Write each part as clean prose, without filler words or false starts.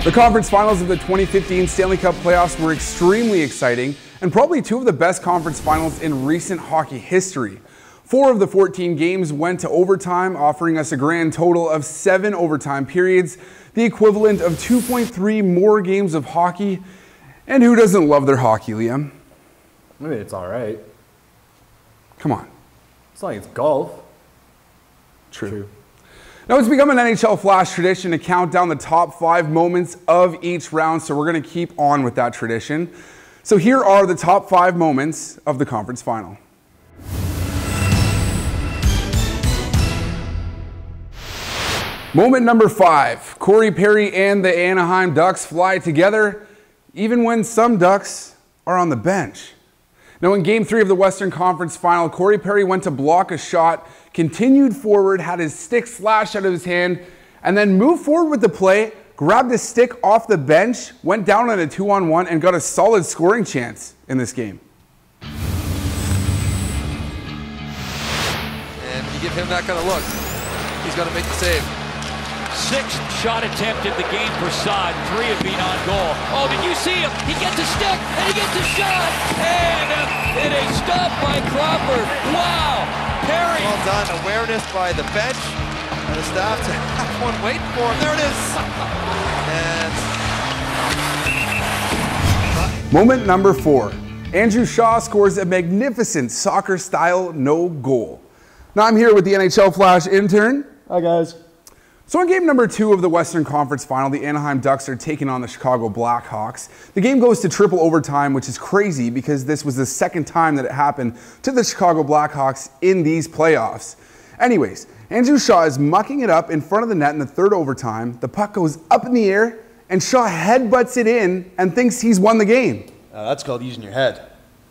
The conference finals of the 2015 Stanley Cup playoffs were extremely exciting and probably two of the best conference finals in recent hockey history. 4 of the 14 games went to overtime, offering us a grand total of 7 overtime periods, the equivalent of 2.3 more games of hockey. And who doesn't love their hockey, Liam? I mean, it's all right. Come on. It's like it's golf. True. Now, it's become an NHL Flash tradition to count down the top 5 moments of each round, so we're going to keep on with that tradition. So here are the top 5 moments of the conference final. Moment number 5, Corey Perry and the Anaheim Ducks fly together, even when some Ducks are on the bench. Now, in Game 3 of the Western Conference Final, Corey Perry went to block a shot, continued forward, had his stick slashed out of his hand, and then moved forward with the play, grabbed his stick off the bench, went down on a 2-on-1, and got a solid scoring chance in this game. And you give him that kind of look, he's got to make the save. 6th shot attempt in the game for Saad. 3 have been on goal. Oh, did you see him? He gets a stick and he gets a shot. And a stop by Crawford. Wow. Perry. Well done. Awareness by the bench and the staff to have one waiting for him. There it is. And Moment number 4. Andrew Shaw scores a magnificent soccer-style no goal. Now I'm here with the NHL Flash intern. Hi, guys. So in game number 2 of the Western Conference Final, the Anaheim Ducks are taking on the Chicago Blackhawks. The game goes to triple overtime, which is crazy because this was the second time that it happened to the Chicago Blackhawks in these playoffs. Anyways, Andrew Shaw is mucking it up in front of the net in the 3rd overtime. The puck goes up in the air, and Shaw headbutts it in and thinks he's won the game. That's called using your head.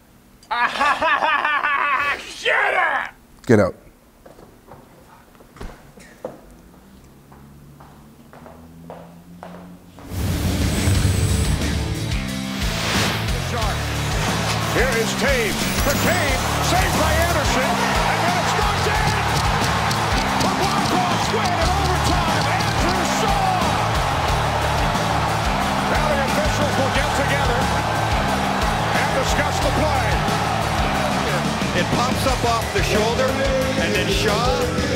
Shut up! Get out. Here is Taves. For Kane, saved by Anderson, and then it's knocked in! The Blackhawks win in overtime. Andrew Shaw! Now the officials will get together and discuss the play. it pops up off the shoulder, and then Shaw.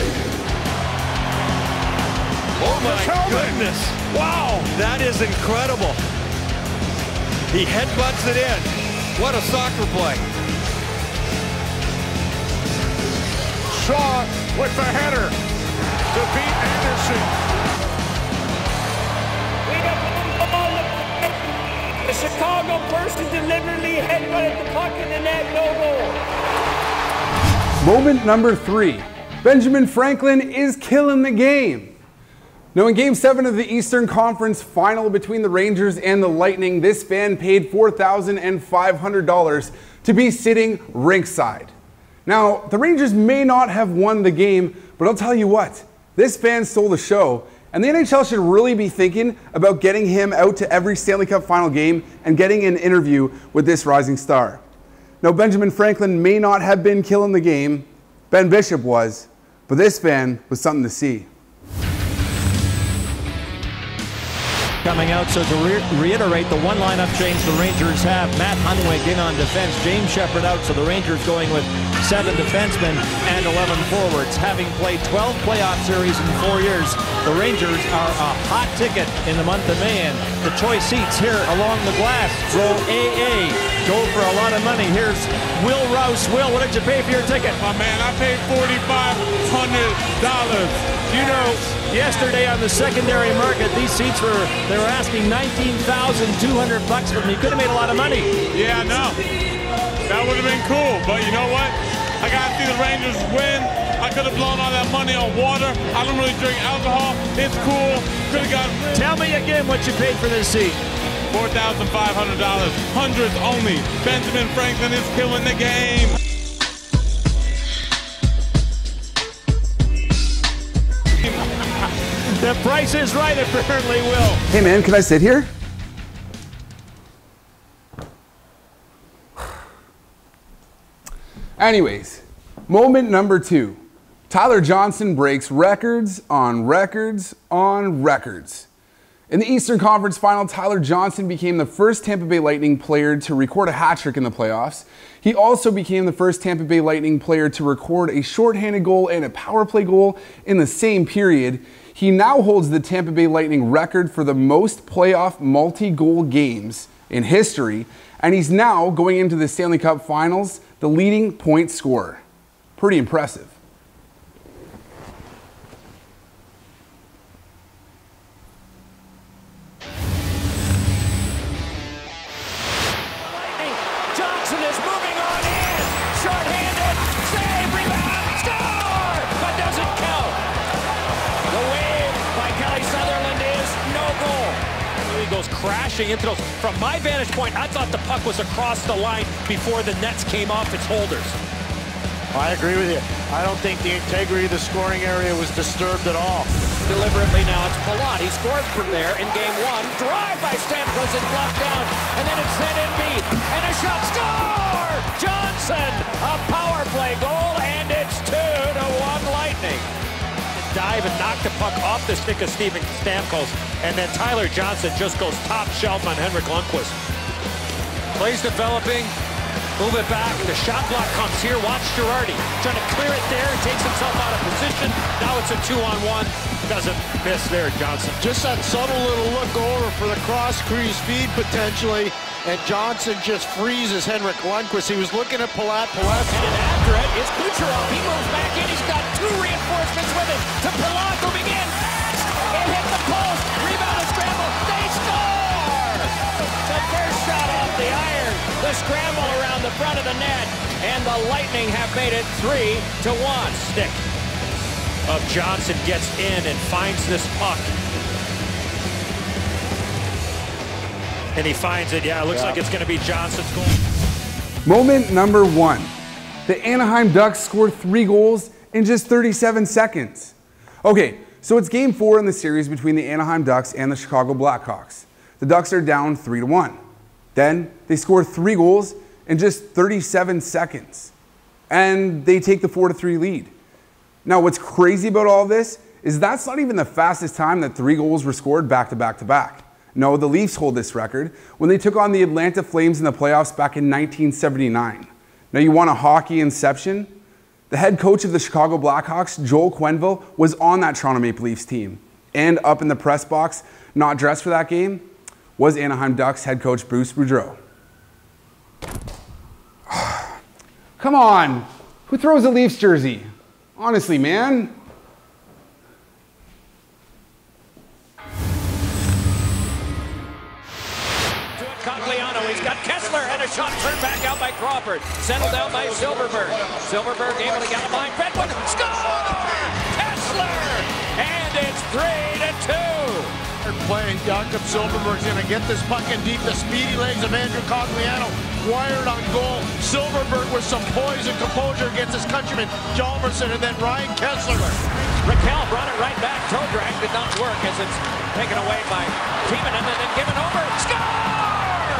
Oh my goodness. Wow, that is incredible. He headbutts it in. What a soccer play. Shaw with the header to beat Anderson. The Chicago person deliberately headbutted the puck in the net, no goal. Moment number 3. Benjamin Franklin is killing the game. Now in Game 7 of the Eastern Conference Final between the Rangers and the Lightning, this fan paid $4,500 to be sitting rinkside. Now, the Rangers may not have won the game, but I'll tell you what, this fan stole the show, and the NHL should really be thinking about getting him out to every Stanley Cup Final game and getting an interview with this rising star. Now, Benjamin Franklin may not have been killing the game, Ben Bishop was, but this fan was something to see. Coming out, so to reiterate the one lineup change the Rangers have: Matt Hunwig in on defense, James Shepherd out, so the Rangers going with 7 defensemen and 11 forwards. Having played 12 playoff series in 4 years, the Rangers are a hot ticket in the month of May, and the choice seats here along the glass, row AA, go for a lot of money. Here's Will Rouse. Will, what did you pay for your ticket? My man, I paid $4,500. You know, yesterday on the secondary market, these seats they were asking $19,200 for them. You could have made a lot of money. Yeah, I know. That would have been cool, but you know what? I got to see the Rangers win. I could have blown all that money on water. I don't really drink alcohol. It's cool. Could have got. Tell me again what you paid for this seat. $4,500. Hundreds only. Benjamin Franklin is killing the game. The price is right, apparently, Will. Hey man, can I sit here? Anyways, moment number 2. Tyler Johnson breaks records on records on records. In the Eastern Conference Final, Tyler Johnson became the first Tampa Bay Lightning player to record a hat trick in the playoffs. He also became the first Tampa Bay Lightning player to record a shorthanded goal and a power play goal in the same period. He now holds the Tampa Bay Lightning record for the most playoff multi-goal games in history, and he's now, going into the Stanley Cup Finals, the leading point scorer. Pretty impressive. Johnson is moving on in. Short-handed. Save. Rebound. Score. But doesn't count. The wave by Kelly Sutherland is no goal. He goes crashing into those. From my vantage point, I thought the puck was across the line before the nets came off its holders. I agree with you. I don't think the integrity of the scoring area was disturbed at all. Deliberately now it's Palat. He scored from there in game one. Drive by Stamkos is blocked down. And then it's sent in beat. And a shot. Score! Johnson! A power play goal. And it's 2-1 Lightning. Dive and knock the puck off the stick of Steven Stamkos. And then Tyler Johnson just goes top shelf on Henrik Lundqvist. Plays developing. Move it back. The shot block comes here. Watch Girardi trying to clear it there. He takes himself out of position. Now it's a 2-on-1. Doesn't miss there, Johnson. Just that subtle little look over for the cross crease feed potentially, and Johnson just freezes Henrik Lundqvist. He was looking at Palat. And after it is Kucherov. He moves back in. He's got two reinforcements with him. To Palat moving in. It hit the post. Rebound and scramble. They score! The first shot off the iron. The scramble around the front of the net. And the Lightning have made it 3-1. Stick of Johnson gets in and finds this puck. And he finds it. Yeah, it looks like it's going to be Johnson's goal. Moment number 1. The Anaheim Ducks scored 3 goals in just 37 seconds. Okay, so it's game 4 in the series between the Anaheim Ducks and the Chicago Blackhawks. The Ducks are down 3-1. Then they score 3 goals in just 37 seconds. And they take the 4-3 lead. Now, what's crazy about all this is that's not even the fastest time that 3 goals were scored back to back to back. No, the Leafs hold this record when they took on the Atlanta Flames in the playoffs back in 1979. Now, you want a hockey inception? The head coach of the Chicago Blackhawks, Joel Quenneville, was on that Toronto Maple Leafs team. And up in the press box, not dressed for that game, was Anaheim Ducks head coach Bruce Boudreau. Come on, who throws a Leafs jersey? Honestly, man. Cogliano, he's got Kessler, and a shot turned back out by Crawford. Settled down by Silverberg. Silverberg able to get a line. Bedwood, score! Kessler! And it's 3-2. Playing Jakob Silverberg's going to get this puck in deep. The speedy legs of Andrew Cogliano wired on goal. Silverberg with some poise and composure against his countryman Hjalmarsson, and then Ryan Kessler. Raquel brought it right back. Toe drag did not work as it's taken away by Timonen and then given over. Score!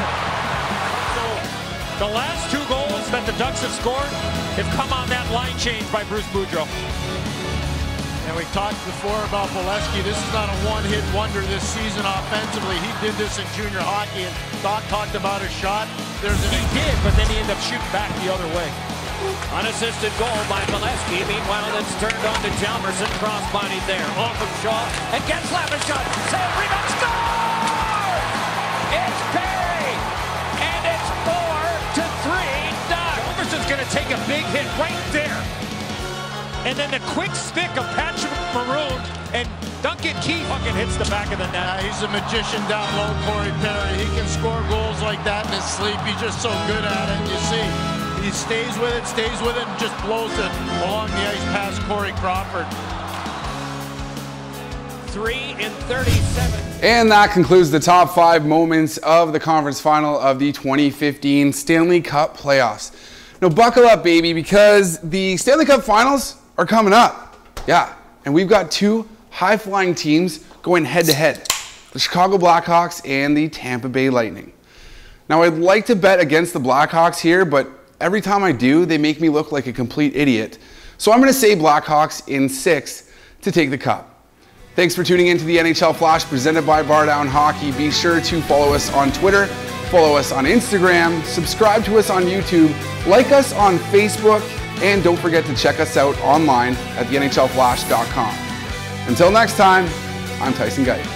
The last 2 goals that the Ducks have scored have come on that line change by Bruce Boudreau. And we talked before about Bolesky. This is not a one-hit wonder this season offensively. He did this in junior hockey, and Doc talked about his shot. He did, but then he ended up shooting back the other way. Unassisted goal by Bolesky. Meanwhile, it's turned on to Hjalmarsson. Cross-body there. Off of Shaw. And gets a shot. Save, rebound, score! It's Perry! And it's 4-3 Ducks. Hjalmarsson's going to take a big hit right there. And then the quick stick of Patrick Maroon and Duncan Keith fucking hits the back of the net. He's a magician down low, Corey Perry. He can score goals like that in his sleep. He's just so good at it. You see, he stays with it, and just blows it along the ice past Corey Crawford. 3-37. And that concludes the top 5 moments of the conference final of the 2015 Stanley Cup playoffs. Now buckle up, baby, because the Stanley Cup finals are coming up. Yeah, and we've got 2 high-flying teams going head-to-head, the Chicago Blackhawks and the Tampa Bay Lightning. Now, I'd like to bet against the Blackhawks here, but every time I do, they make me look like a complete idiot. So I'm going to say Blackhawks in 6 to take the cup. Thanks for tuning in to the NHL Flash presented by Bar Down Hockey. Be sure to follow us on Twitter, follow us on Instagram, subscribe to us on YouTube, like us on Facebook, and don't forget to check us out online at thenhlflash.com. Until next time, I'm Tyson Guyton.